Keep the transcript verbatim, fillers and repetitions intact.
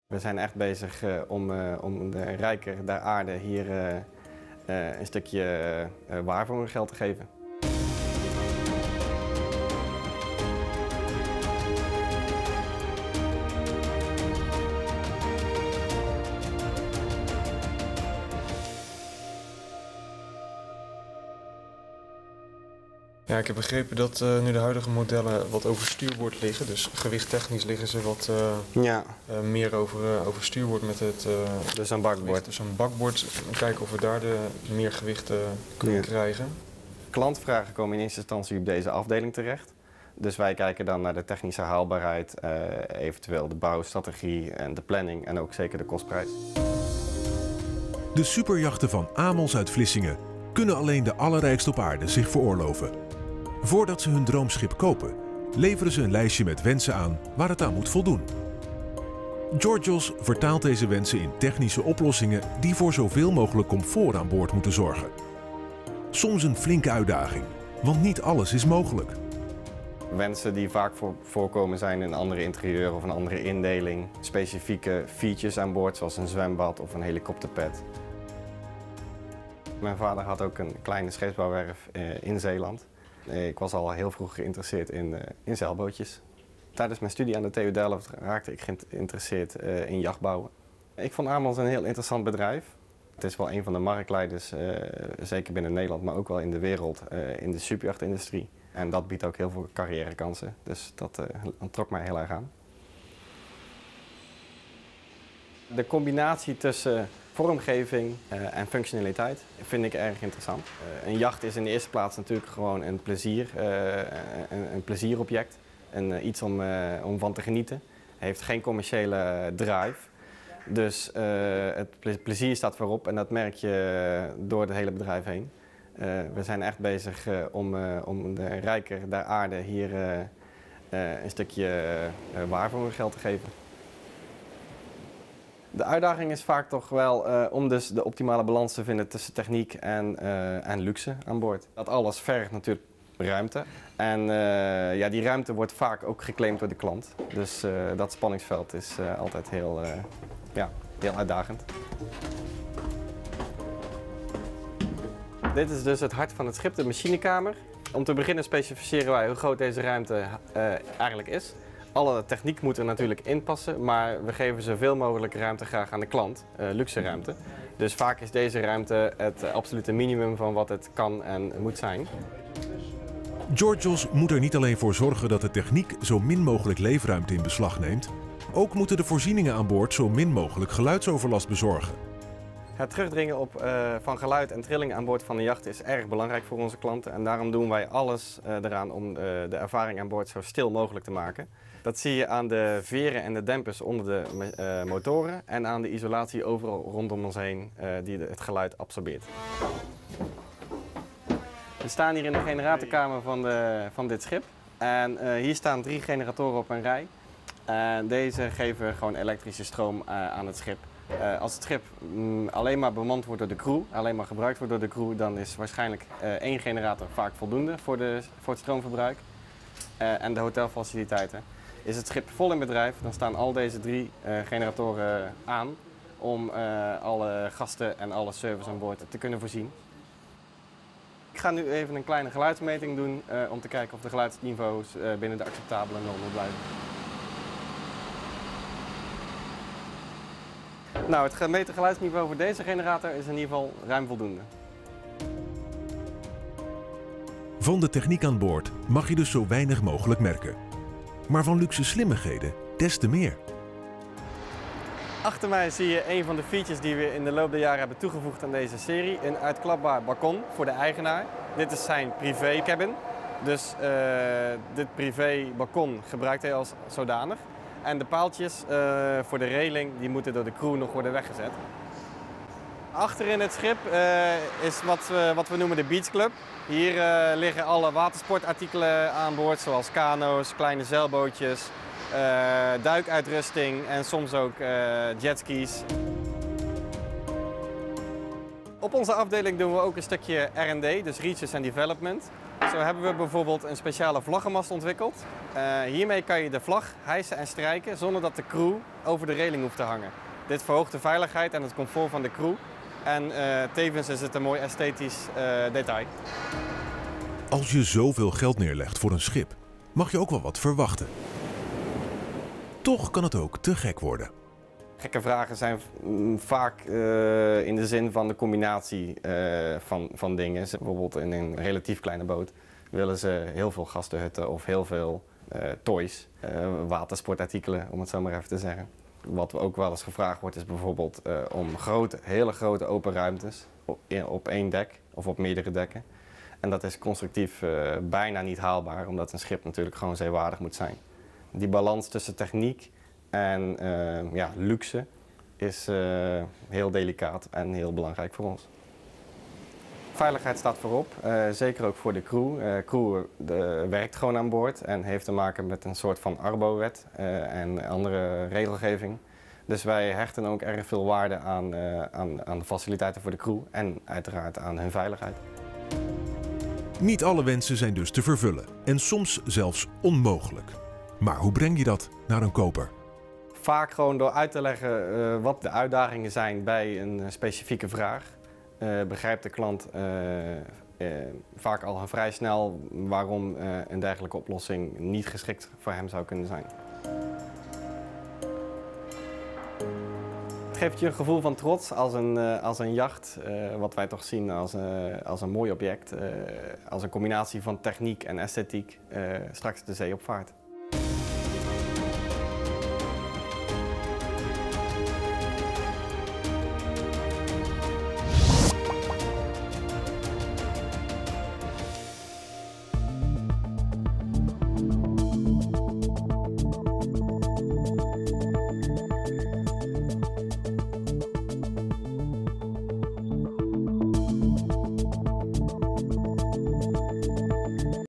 We zijn echt bezig uh, om, uh, om de rijken der aarde hier uh, uh, een stukje uh, waar voor hun geld te geven. Ja, ik heb begrepen dat uh, nu de huidige modellen wat over stuurboord liggen. Dus gewichttechnisch liggen ze wat uh, ja. uh, meer over, uh, over stuurboord met het uh, dus een bakboord. Dus een bakboord. Kijken of we daar de meer gewicht uh, kunnen ja. krijgen. Klantvragen komen in eerste instantie op deze afdeling terecht. Dus wij kijken dan naar de technische haalbaarheid, uh, eventueel de bouwstrategie en de planning en ook zeker de kostprijs. De superjachten van Amels uit Vlissingen kunnen alleen de allerrijkste op aarde zich veroorloven. Voordat ze hun droomschip kopen, leveren ze een lijstje met wensen aan waar het aan moet voldoen. Georgios vertaalt deze wensen in technische oplossingen die voor zoveel mogelijk comfort aan boord moeten zorgen. Soms een flinke uitdaging, want niet alles is mogelijk. Wensen die vaak voor, voorkomen zijn een andere interieur of een andere indeling. Specifieke features aan boord, zoals een zwembad of een helikopterpad. Mijn vader had ook een kleine scheepsbouwwerf uh, in Zeeland. Ik was al heel vroeg geïnteresseerd in, uh, in zeilbootjes. Tijdens mijn studie aan de T U Delft raakte ik geïnteresseerd uh, in jachtbouwen. Ik vond Amels een heel interessant bedrijf. Het is wel een van de marktleiders, uh, zeker binnen Nederland, maar ook wel in de wereld, uh, in de superjachtindustrie. En dat biedt ook heel veel carrièrekansen, dus dat uh, trok mij heel erg aan. De combinatie tussen vormgeving uh, en functionaliteit vind ik erg interessant. Uh, een jacht is in de eerste plaats natuurlijk gewoon een plezier, uh, een, een plezierobject. En uh, iets om, uh, om van te genieten. Hij heeft geen commerciële drive. Dus uh, het plezier staat voorop en dat merk je door het hele bedrijf heen. Uh, we zijn echt bezig uh, om, uh, om de rijken der aarde hier uh, uh, een stukje uh, waar voor hun geld te geven. De uitdaging is vaak toch wel uh, om dus de optimale balans te vinden tussen techniek en, uh, en luxe aan boord. Dat alles vergt natuurlijk ruimte. En uh, ja, die ruimte wordt vaak ook geclaimd door de klant. Dus uh, dat spanningsveld is uh, altijd heel, uh, ja, heel uitdagend. Dit is dus het hart van het schip, de machinekamer. Om te beginnen specificeren wij hoe groot deze ruimte uh, eigenlijk is. Alle techniek moet er natuurlijk in passen, maar we geven zoveel mogelijk ruimte graag aan de klant, uh, luxe ruimte. Dus vaak is deze ruimte het uh, absolute minimum van wat het kan en moet zijn. Georgios moet er niet alleen voor zorgen dat de techniek zo min mogelijk leefruimte in beslag neemt, ook moeten de voorzieningen aan boord zo min mogelijk geluidsoverlast bezorgen. Het terugdringen op, uh, van geluid en trilling aan boord van de jacht is erg belangrijk voor onze klanten. En daarom doen wij alles uh, eraan om uh, de ervaring aan boord zo stil mogelijk te maken. Dat zie je aan de veren en de dempers onder de uh, motoren en aan de isolatie overal rondom ons heen uh, die het geluid absorbeert. We staan hier in de generatorkamer van, de, van dit schip. En uh, hier staan drie generatoren op een rij. En deze geven gewoon elektrische stroom uh, aan het schip. Uh, als het schip mm, alleen maar bemand wordt door de crew, alleen maar gebruikt wordt door de crew, dan is waarschijnlijk uh, één generator vaak voldoende voor, de, voor het stroomverbruik. Uh, en de hotelfaciliteiten. Is het schip vol in bedrijf, dan staan al deze drie uh, generatoren aan om uh, alle gasten en alle service aan boord te kunnen voorzien. Ik ga nu even een kleine geluidsmeting doen uh, om te kijken of de geluidsniveaus uh, binnen de acceptabele normen blijven. Nou, het gemeten geluidsniveau voor deze generator is in ieder geval ruim voldoende. Van de techniek aan boord mag je dus zo weinig mogelijk merken. Maar van luxe slimmigheden des te meer. Achter mij zie je een van de features die we in de loop der jaren hebben toegevoegd aan deze serie. Een uitklapbaar balkon voor de eigenaar. Dit is zijn privé cabin. Dus uh, dit privé balkon gebruikt hij als zodanig. En de paaltjes uh, voor de reling die moeten door de crew nog worden weggezet. Achter in het schip uh, is wat we, wat we noemen de Beach Club. Hier uh, liggen alle watersportartikelen aan boord, zoals kano's, kleine zeilbootjes, uh, duikuitrusting en soms ook uh, jetskis. Op onze afdeling doen we ook een stukje R en D, dus Research and Development. Zo hebben we bijvoorbeeld een speciale vlaggenmast ontwikkeld. Uh, hiermee kan je de vlag hijsen en strijken zonder dat de crew over de reling hoeft te hangen. Dit verhoogt de veiligheid en het comfort van de crew. En uh, tevens is het een mooi esthetisch uh, detail. Als je zoveel geld neerlegt voor een schip, mag je ook wel wat verwachten. Toch kan het ook te gek worden. Gekke vragen zijn vaak uh, in de zin van de combinatie uh, van, van dingen. Bijvoorbeeld in een relatief kleine boot willen ze heel veel gastenhutten of heel veel uh, toys, uh, watersportartikelen om het zo maar even te zeggen. Wat ook wel eens gevraagd wordt is bijvoorbeeld uh, om grote, hele grote open ruimtes op, op één dek of op meerdere dekken. En dat is constructief uh, bijna niet haalbaar, omdat een schip natuurlijk gewoon zeewaardig moet zijn. Die balans tussen techniek en uh, ja, luxe is uh, heel delicaat en heel belangrijk voor ons. Veiligheid staat voorop, uh, zeker ook voor de crew. Uh, crew de, werkt gewoon aan boord en heeft te maken met een soort van Arbo-wet uh, en andere regelgeving. Dus wij hechten ook erg veel waarde aan, uh, aan, aan de faciliteiten voor de crew en uiteraard aan hun veiligheid. Niet alle wensen zijn dus te vervullen en soms zelfs onmogelijk. Maar hoe breng je dat naar een koper? Vaak gewoon door uit te leggen uh, wat de uitdagingen zijn bij een specifieke vraag. Uh, begrijpt de klant uh, uh, vaak al vrij snel waarom uh, een dergelijke oplossing niet geschikt voor hem zou kunnen zijn. Het geeft je een gevoel van trots als een, uh, als een jacht, uh, wat wij toch zien als, uh, als een mooi object, uh, als een combinatie van techniek en esthetiek, uh, straks de zee opvaart.